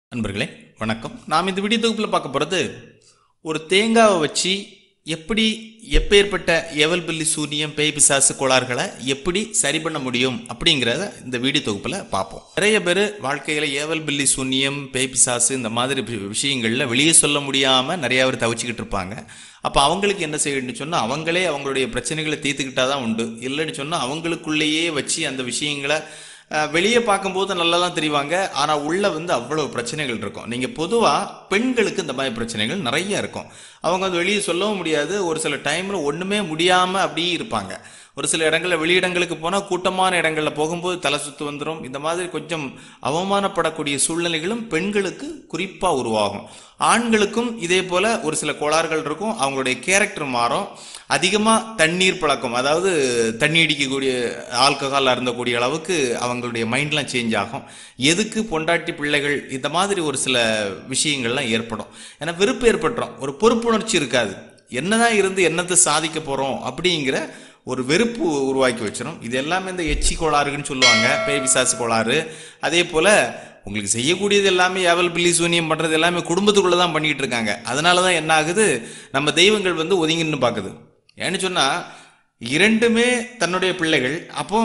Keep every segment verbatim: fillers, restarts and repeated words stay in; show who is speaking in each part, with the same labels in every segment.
Speaker 1: நண்பர்களே வணக்கம். நாம் இந்த வீடியோ தொகுப்பில் பார்க்க போகிறது ஒரு தேங்காவை வச்சு எப்படி எப்பேற்பட்ட ஏவல் பில்லி சூனியம் பேய் பிசாசு கோளாறுகளை எப்படி சரி பண்ண முடியும் அப்படிங்கிறத இந்த வீடியோ தொகுப்பில் பார்ப்போம். நிறைய பேர் வாழ்க்கையில் ஏவல் பில்லி சூனியம் பேய் பிசாசு இந்த மாதிரி விஷயங்களில் வெளியே சொல்ல முடியாமல் நிறையா பேர் தவிச்சிக்கிட்டு இருப்பாங்க. அப்போ அவங்களுக்கு என்ன செய்யணும்னு சொன்னால் அவங்களே அவங்களுடைய பிரச்சனைகளை தீர்த்துக்கிட்டால் தான் உண்டு. இல்லைன்னு சொன்னால் அவங்களுக்குள்ளேயே வச்சு அந்த விஷயங்களை வெளியே பார்க்கும்போது நல்லா தான் தெரிவாங்க. ஆனால் உள்ளே வந்து அவ்வளோ பிரச்சனைகள் இருக்கும். நீங்கள் பொதுவாக பெண்களுக்கு இந்த மாதிரி பிரச்சனைகள் நிறைய இருக்கும். அவங்க வந்து வெளியே சொல்லவும் முடியாது. ஒரு சில டைமில் ஒன்றுமே முடியாமல் அப்படியே இருப்பாங்க. ஒரு சில இடங்களில் வெளியிடங்களுக்கு போனால் கூட்டமான இடங்களில் போகும்போது தலை சுத்து வந்துடும். இந்த மாதிரி கொஞ்சம் அவமானப்படக்கூடிய சூழ்நிலைகளும் பெண்களுக்கு குறிப்பாக உருவாகும். ஆண்களுக்கும் இதே போல் ஒரு சில கோளாறுகள் இருக்கும். அவங்களுடைய கேரக்டர் மாறும். அதிகமாக தண்ணீர் பழக்கம், அதாவது தண்ணி அடிக்கக்கூடிய ஆல்கஹால் அருந்தக்கூடிய அளவுக்கு அவங்களுடைய மைண்ட்லாம் சேஞ்ச் ஆகும். எதுக்கு பொண்டாட்டி பிள்ளைகள் இந்த மாதிரி ஒரு சில விஷயங்கள்லாம் ஏற்படும். ஏன்னா வெறுப்பு ஏற்பட்டுரும். ஒரு பொறுப்புணர்ச்சி இருக்காது. என்னதான் இருந்து என்னத்தை சாதிக்க போகிறோம் அப்படிங்கிற ஒரு வெறுப்பு உருவாக்கி வச்சிடும். இது எல்லாமே இந்த எச்சி கோளாறுன்னு சொல்லுவாங்க, பேய் பிசாசு கோளாறு. அதே போல் உங்களுக்கு செய்யக்கூடியது எல்லாமே ஏவல் பில்லி சூனியம் பண்ணுறது எல்லாமே குடும்பத்துக்குள்ளே தான் பண்ணிக்கிட்டு இருக்காங்க. அதனால தான் என்ன ஆகுது, நம்ம தெய்வங்கள் வந்து ஒதுங்கின்னு பார்க்குது. ஏன்னு சொன்னால் இரண்டுமே தன்னுடைய பிள்ளைகள். அப்போ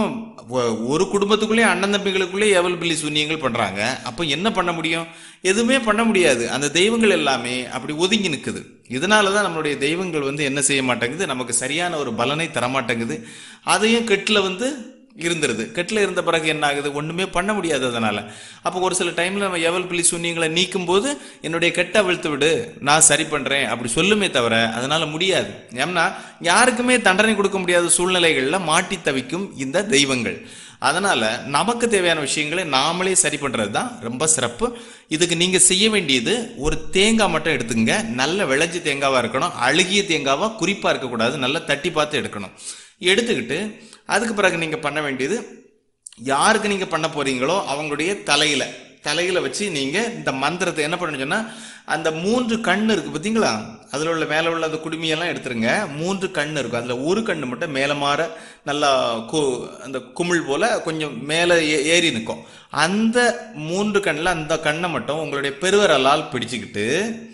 Speaker 1: ஒரு குடும்பத்துக்குள்ளேயே அண்ணன் தம்பிகளுக்குள்ளே ஏவல் பில்லி சூனியங்கள் பண்ணுறாங்க. அப்போ என்ன பண்ண முடியும்? எதுவுமே பண்ண முடியாது. அந்த தெய்வங்கள் எல்லாமே அப்படி ஒதுங்கி நிற்குது. இதனால தான் நம்மளுடைய தெய்வங்கள் வந்து என்ன செய்ய மாட்டேங்குது, நமக்கு சரியான ஒரு பலனை தரமாட்டேங்குது. அதையும் கெட்டில் வந்து இருந்துருது. கெட்டில் இருந்த பிறகு என்ன ஆகுது, ஒன்றுமே பண்ண முடியாது. அதனால் அப்போ ஒரு சில டைமில் நம்ம ஏவல் பில்லி சூனியங்களை நீக்கும் போது என்னுடைய கெட்டை அவிழ்த்து விடு, நான் சரி பண்ணுறேன் அப்படி சொல்லுமே தவிர அதனால் முடியாது. ஏன்னா யாருக்குமே தண்டனை கொடுக்க முடியாத சூழ்நிலைகளில் மாட்டி தவிக்கும் இந்த தெய்வங்கள். அதனால் நமக்கு தேவையான விஷயங்களை நாமளே சரி பண்ணுறது தான் ரொம்ப சிறப்பு. இதுக்கு நீங்கள் செய்ய வேண்டியது, ஒரு தேங்காய் மட்டும் எடுத்துங்க. நல்ல விளைஞ்சி தேங்காவாக இருக்கணும். அழுகிய தேங்காவாக குறிப்பாக இருக்கக்கூடாது. நல்லா தட்டி பார்த்து எடுக்கணும். எடுத்துக்கிட்டு அதுக்கு பிறகு நீங்கள் பண்ண வேண்டியது, யாருக்கு நீங்கள் பண்ண போகிறீங்களோ அவங்களுடைய தலையில் தலையில் வச்சு நீங்கள் இந்த மந்திரத்தை என்ன பண்ணணும்னு சொன்னால், அந்த மூன்று கண் இருக்குது பார்த்தீங்களா, அதில் உள்ள மேலே உள்ள அந்த குடுமையெல்லாம் எடுத்துருங்க. மூன்று கண் இருக்கும். அதில் ஒரு கண் மட்டும் மேலே மாற நல்லா கு அந்த குமிழ் போல் கொஞ்சம் மேலே ஏறி நிற்கும். அந்த மூன்று கண்ணில் அந்த கண்ணை மட்டும் உங்களுடைய பெருவரலால் பிடிச்சிக்கிட்டு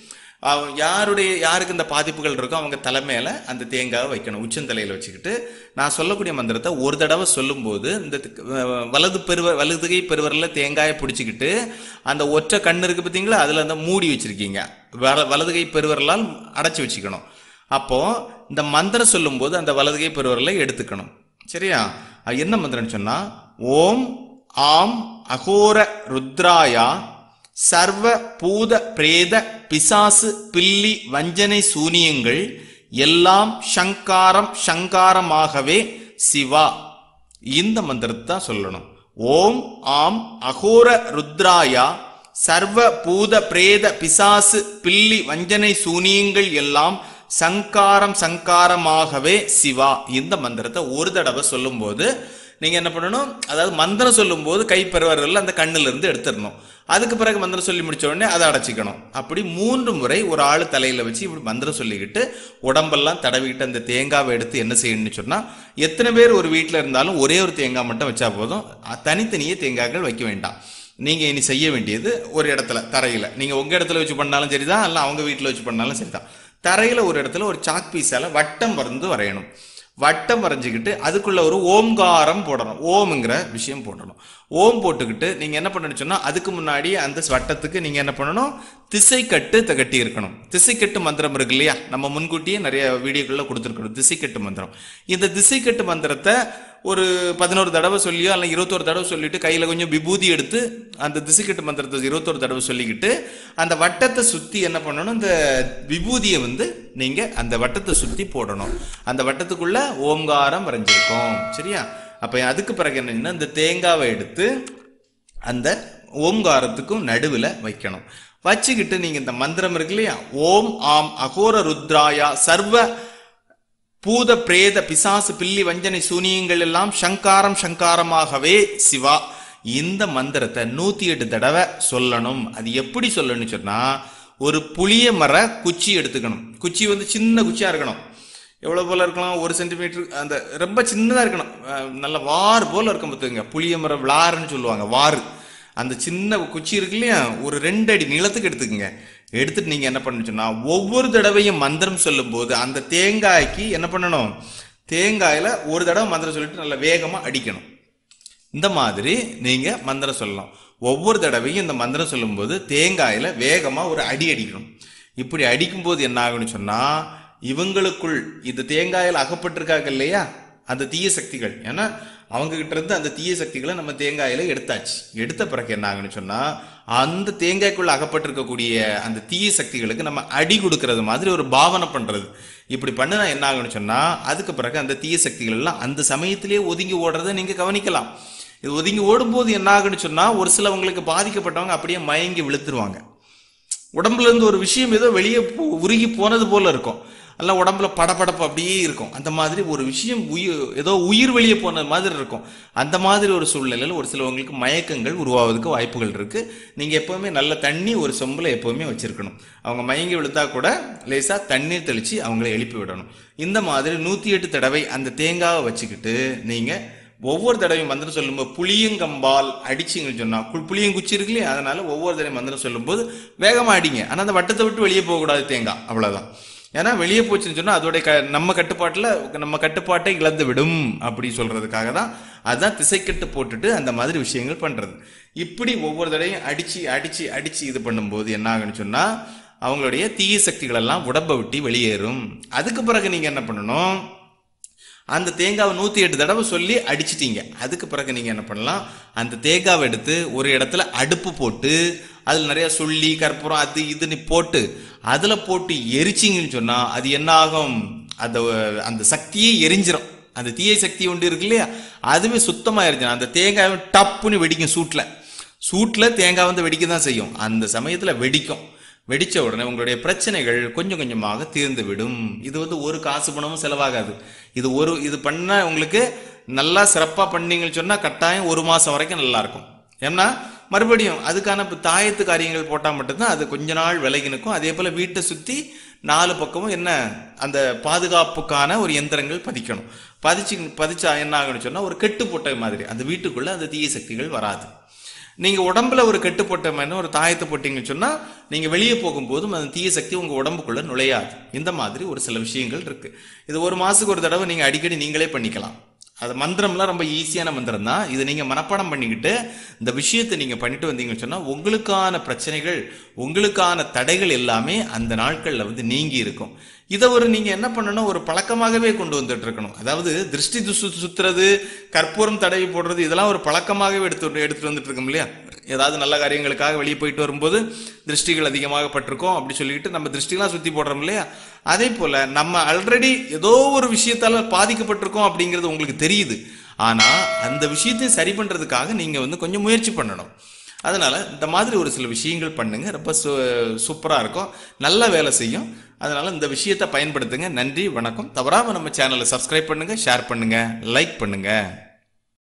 Speaker 1: யாருடைய யாருக்கு இந்த பாதிப்புகள் இருக்கோ அவங்க தலைமையில அந்த தேங்காவை வைக்கணும். உச்சந்தலையில் வச்சுக்கிட்டு நான் சொல்லக்கூடிய மந்திரத்தை ஒரு தடவை சொல்லும்போது இந்த வலது பெருவ வலதுகை பெருவரில் தேங்காயை பிடிச்சிக்கிட்டு அந்த ஒற்றை கண் இருக்கு பார்த்தீங்களா, அதில் அந்த மூடி வச்சிருக்கீங்க. வல வலதுகை பெருவரலால் அடைச்சி வச்சுக்கணும். அப்போ இந்த மந்திரம் சொல்லும்போது அந்த வலதுகை பெருவரலை எடுத்துக்கணும். சரியா? என்ன மந்திரம்னு சொன்னா, ஓம் ஆம் அகோர ருத்ராயா சர்வ பூத பிரேத பிசாசு பில்லி வஞ்சனை சூனியங்கள் எல்லாம் சங்காரம் சங்காரமாகவே சிவா. இந்த மந்திரத்தை தான் சொல்லணும். ஓம் ஆம் அகோர ருத்ராயா சர்வ பூத பிரேத பிசாசு பில்லி வஞ்சனை சூனியங்கள் எல்லாம் சங்காரம் சங்காரமாகவே சிவா. இந்த மந்திரத்தை ஒரு தடவை சொல்லும் போது நீங்க என்ன பண்ணணும், அதாவது மந்திரம் சொல்லும் போது கை பெறுவர்கள் அந்த கண்ணுல இருந்து எடுத்துடணும். அதுக்கு பிறகு மந்திரம் சொல்லி முடிச்ச உடனே அதை அடைச்சிக்கணும். அப்படி மூன்று முறை ஒரு ஆள் தலையில வச்சு இப்படி மந்திரம் சொல்லிக்கிட்டு உடம்பெல்லாம் தடவிக்கிட்டு அந்த தேங்காவை எடுத்து என்ன செய்யணும்னு சொன்னா, எத்தனை பேர் ஒரு வீட்டில் இருந்தாலும் ஒரே ஒரு தேங்காய் மட்டும் வச்சா போதும். தனித்தனியே தேங்காய்கள் வைக்க வேண்டாம். நீங்க இனி செய்ய வேண்டியது, ஒரு இடத்துல தரையில, நீங்க உங்க இடத்துல வச்சு பண்ணாலும் சரிதான், இல்ல அவங்க வீட்டில் வச்சு பண்ணாலும் சரிதான், தரையில ஒரு இடத்துல ஒரு சாக் பீஸால வட்டம் வரைந்து வரையணும். வட்டம் வரைஞ்சிக்கிட்டு அதுக்குள்ள ஒரு ஓம்காரம் போடணும். ஓம்ங்கிற விஷயம் போடணும். ஓம் போட்டுக்கிட்டு நீங்க என்ன பண்ணணும்னு சொன்னா, அதுக்கு முன்னாடி அந்த வட்டத்துக்கு நீங்க என்ன பண்ணணும், திசை கட்டு கட்டி இருக்கணும். திசை கட்டு மந்திரம் இருக்கு இல்லையா, நம்ம முன்கூட்டியே நிறைய வீடியோக்கள்ல கொடுத்துருக்கணும் திசை கட்டு மந்திரம். இந்த திசை கட்டு மந்திரத்தை ஒரு பதினோரு தடவை சொல்லியோ அல்ல இருபத்தோரு தடவை சொல்லிட்டு கையில கொஞ்சம் விபூதி எடுத்து அந்த திசைக்கட்டு மந்திரத்தை இருபத்தோரு தடவை சொல்லிக்கிட்டு அந்த வட்டத்தை சுத்தி என்ன பண்ணணும், இந்த விபூதியை வந்து நீங்க அந்த வட்டத்தை சுத்தி போடணும். அந்த வட்டத்துக்குள்ள ஓம்காரம் வரைஞ்சிருக்கும். சரியா? அப்ப அதுக்கு பிறகு என்னன்னா, இந்த தேங்காவை எடுத்து அந்த ஓம்காரத்துக்கும் நடுவில் வைக்கணும். வச்சுக்கிட்டு நீங்க இந்த மந்திரம் இருக்கு இல்லையா, ஓம் ஆம் அகோர ருத்ராயா சர்வ பூத பிரேத பிசாசு பில்லி வஞ்சனை சூனியங்கள் எல்லாம் சங்காரம் சங்காரமாகவே சிவா. இந்த மந்திரத்தை நூத்தி எட்டு தடவை சொல்லணும். அது எப்படி சொல்லணும்னு சொன்னா, ஒரு புளிய மர குச்சி எடுத்துக்கணும். குச்சி வந்து சின்ன குச்சியா இருக்கணும். எவ்வளவு போல இருக்கலாம், ஒரு சென்டிமீட்டர், அந்த ரொம்ப சின்னதா இருக்கணும். நல்ல வார் போல இருக்கும் பார்த்துங்க. புளிய மர விளாறுன்னு சொல்லுவாங்க, வாறு. அந்த சின்ன குச்சி இருக்கு இல்லையா, ஒரு ரெண்டு அடி நீளத்துக்கு எடுத்துக்கங்க. எடுத்துட்டு நீங்க என்ன பண்ணணும்னு சொன்னா, ஒவ்வொரு தடவையும் மந்திரம் சொல்லும் போது அந்த தேங்காய்க்கு என்ன பண்ணணும், தேங்காயில ஒரு தடவை மந்திரம் சொல்லிட்டு நல்லா வேகமா அடிக்கணும். இந்த மாதிரி நீங்க மந்திரம் சொல்லலாம். ஒவ்வொரு தடவையும் இந்த மந்திரம் சொல்லும் போது தேங்காயில வேகமா ஒரு அடி அடிக்கணும். இப்படி அடிக்கும் போது என்ன ஆகும்னு சொன்னா, இவங்களுக்குள் இந்த தேங்காயில அகப்பட்டிருக்காங்க இல்லையா அந்த தீய சக்திகள், ஏன்னா அவங்க கிட்ட இருந்து அந்த தீய சக்திகளை நம்ம தேங்காயில எடுத்தாச்சு. எடுத்த பிறகு என்ன ஆகுன்னு சொன்னா, அந்த தேங்காய்க்குள்ள அகப்பட்டிருக்கக்கூடிய அந்த தீய சக்திகளுக்கு நம்ம அடி கொடுக்கறது மாதிரி ஒரு பாவனை பண்றது. இப்படி பண்ணுனா என்ன ஆகுன்னு சொன்னா, அதுக்கு பிறகு அந்த தீய சக்திகள் எல்லாம் அந்த சமயத்திலேயே ஒதுங்கி ஓடுறதை நீங்க கவனிக்கலாம். இது ஒதுங்கி ஓடும்போது என்ன ஆகுன்னு சொன்னா, ஒரு சிலவங்களுக்கு பாதிக்கப்பட்டவங்க அப்படியே மயங்கி விழுத்துருவாங்க. உடம்புல இருந்து ஒரு விஷயம் ஏதோ வெளியே உருகி போனது போல இருக்கும், அல்ல உடம்புல படபடப்பு அப்படியே இருக்கும். அந்த மாதிரி ஒரு விஷயம் உயிர் ஏதோ உயிர் வெளியே போன மாதிரி இருக்கும். அந்த மாதிரி ஒரு சூழ்நிலையில் ஒரு சிலவங்களுக்கு மயக்கங்கள் உருவாவதுக்கு வாய்ப்புகள் இருக்கு. நீங்க எப்பவுமே நல்ல தண்ணி ஒரு சொம்புல எப்பவுமே வச்சிருக்கணும். அவங்க மயங்கி விழுத்தா கூட லேசா தண்ணீர் தெளிச்சு அவங்களை எழுப்பி விடணும். இந்த மாதிரி நூத்தி எட்டு தடவை அந்த தேங்காவை வச்சுக்கிட்டு நீங்க ஒவ்வொரு தடவையும் மந்திரம் சொல்லும்போது புளியங்கம்பால் அடிச்சிங்கன்னு சொன்னா, புளியங்குச்சி இருக்கு இல்லையா, அதனால ஒவ்வொரு தடவை மந்திரம் சொல்லும் போது வேகமா அடிங்க. ஆனா அந்த வட்டத்தை விட்டு வெளியே போகக்கூடாது தேங்காய், அவ்வளவுதான். ஏன்னா வெளியே போச்சுன்னு சொன்னா அதோடைய க நம்ம கட்டுப்பாட்டுல நம்ம கட்டுப்பாட்டை இழந்து விடும் அப்படி சொல்றதுக்காக தான் அதுதான் திசைக்கட்டு போட்டுட்டு அந்த மாதிரி விஷயங்கள் பண்றது. இப்படி ஒவ்வொரு தடையும் அடிச்சு அடிச்சு அடிச்சு இது பண்ணும்போது என்ன ஆகுன்னு சொன்னா, அவங்களுடைய தீய சக்திகள் எல்லாம் உடம்பை விட்டு வெளியேறும். அதுக்கு பிறகு நீங்க என்ன பண்ணணும், அந்த தேங்காவை நூத்தி எட்டு தடவை சொல்லி அடிச்சிட்டீங்க. அதுக்கு பிறகு நீங்க என்ன பண்ணலாம், அந்த தேங்காவை எடுத்து ஒரு இடத்துல அடுப்பு போட்டு அதுல நிறைய சொல்லி கற்பூரம் அது இதுன்னு போட்டு அதுல போட்டு எரிச்சிங்கன்னு சொன்னா அது என்ன ஆகும், அந்த அந்த சக்தியே எரிஞ்சிடும். அந்த தீய சக்தி ஒன்று இருக்கு இல்லையா, அதுவே சுத்தமா எரிஞ்சிடும். அந்த தேங்காய் டப்புன்னு வெடிக்கும். சூட்ல சூட்ல தேங்காய் வந்து வெடிக்க தான் செய்யும். அந்த சமயத்துல வெடிக்கும். வெடிச்ச உடனே உங்களுடைய பிரச்சனைகள் கொஞ்சம் கொஞ்சமாக தீர்ந்து விடும். இது வந்து ஒரு காசு பணமும் செலவாகாது. இது ஒரு இது பண்ண உங்களுக்கு நல்லா சிறப்பா பண்ணீங்கன்னு சொன்னா கட்டாயம் ஒரு மாசம் வரைக்கும் நல்லா இருக்கும். ஏன்னா மறுபடியும் அதுக்கான தாயத்து காரியங்கள் போட்டா மட்டும்தான் அது கொஞ்ச நாள் விலகி நிற்கும். அதே போல வீட்டை சுத்தி நாலு பக்கமும் என்ன அந்த பாதுகாப்புக்கான ஒரு எந்திரங்கள் பதிக்கணும். பதிச்சு பதிச்சா என்ன ஆகுன்னு சொன்னா ஒரு கெட்டு போட்ட மாதிரி அந்த வீட்டுக்குள்ள அந்த தீய சக்திகள் வராது. நீங்க உடம்புல ஒரு கெட்டு போட்ட மாதிரி ஒரு தாயத்தை போட்டீங்கன்னு சொன்னா நீங்க வெளியே போகும்போதும் அந்த தீய சக்தி உங்க உடம்புக்குள்ள நுழையாது. இந்த மாதிரி ஒரு சில விஷயங்கள் இருக்கு. இது ஒரு மாசத்துக்கு ஒரு தடவை நீங்க அடிக்கடி நீங்களே பண்ணிக்கலாம். அது மந்திரம்லாம் ரொம்ப ஈஸியான மந்திரம் தான். இதை நீங்க மனப்பாடம் பண்ணிக்கிட்டு இந்த விஷயத்தை நீங்க பண்ணிட்டு வந்தீங்கன்னு சொன்னா உங்களுக்கான பிரச்சனைகள் உங்களுக்கான தடைகள் எல்லாமே அந்த நாட்கள்ல வந்து நீங்கி இருக்கும். இதை ஒரு நீங்க என்ன பண்ணணும், ஒரு பழக்கமாகவே கொண்டு வந்துட்டு இருக்கணும். அதாவது திருஷ்டி சுத்துறது, கற்பூரம் தடவி போடுறது, இதெல்லாம் ஒரு பழக்கமாகவே எடுத்து எடுத்துட்டு வந்துட்டு இருக்கோம் இல்லையா. ஏதாவது நல்ல காரியங்களுக்காக வெளியே போயிட்டு வரும்போது திருஷ்டிகள் அதிகமாக பட்டிருக்கோம் அப்படி சொல்லிட்டு நம்ம திருஷ்டிலாம் சுத்தி போடுறோம் இல்லையா. அதே போல நம்ம ஆல்ரெடி ஏதோ ஒரு விஷயத்தால பாதிக்கப்பட்டிருக்கோம் அப்படிங்கிறது உங்களுக்கு தெரியுது. ஆனா அந்த விஷயத்தை சரி பண்றதுக்காக நீங்க வந்து கொஞ்சம் முயற்சி பண்ணணும். அதனால இந்த மாதிரி ஒரு சில விஷயங்கள் பண்ணுங்க, ரொம்ப சூப்பரா இருக்கும், நல்ல வேலை செய்யும். அதனால இந்த விஷயத்தை பயன்படுத்துங்க. நன்றி, வணக்கம். தவறாம நம்ம சேனலை சப்ஸ்கிரைப் பண்ணுங்க, ஷேர் பண்ணுங்க, லைக் பண்ணுங்க.